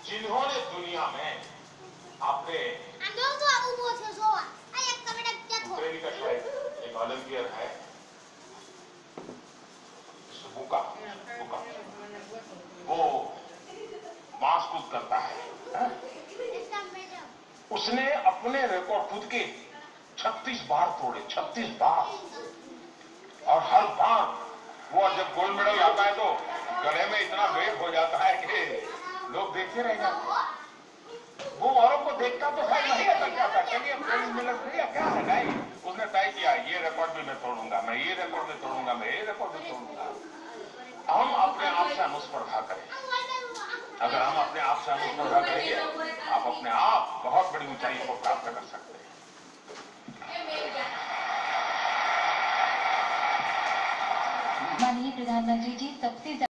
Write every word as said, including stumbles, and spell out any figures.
जिन्होंने दुनिया में आपने यूक्रेन का शायद एक ओलंपियर है बुका बुका वो मांस कूद करता है, है? उसने अपने रिकॉर्ड खुद के छत्तीस बार तोड़े, छत्तीस बार। और हर बार वो जब गोल्ड मेडल आता है तो गले में इतना वेट हो जाता है कि लोग देखते रह जाते हैं। वो औरों को देखता तो शायद नहीं आता क्या था, चलिए गोल्ड मेडल क्या क्या है, नहीं उसने तय किया ये रिकॉर्ड भी मैं तोड़ूंगा, मैं ये रिकॉर्ड भी तोड़ूंगा, मैं ये रिकॉर्ड भी तोड़ूंगा। हम अपने आप से अनुस्पर्धा करें। अगर हम अपने आप से अनुस्पर्धा करेंगे आप अपने आप बहुत बड़ी ऊंचाई को प्राप्त कर सकते हैं। माननीय प्रधानमंत्री जी, सबसे